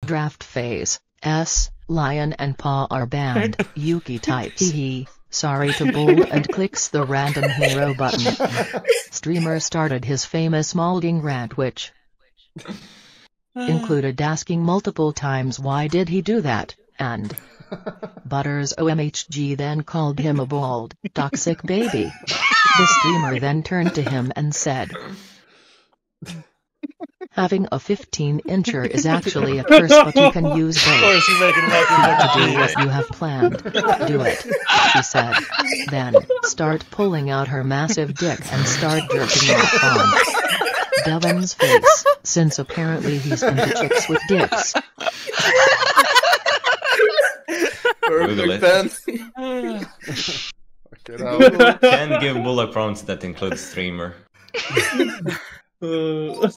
Draft phase. S. Lion and Paw are banned. Yuki types hee. Sorry to bold and clicks the random hero button. Streamer started his famous Malding rant, which included asking multiple times why did he do that, and Butters OMHG then called him a bald, toxic baby. The streamer then turned to him and said, having a 15-incher is actually a curse, but you can use both. Of course, you're making To do what you have planned. Do it, she said. Then, start pulling out her massive dick and start jerking off on Devin's face, since apparently he's into chicks with dicks. Perfect, Ben. Can give bullet prompts that include streamer.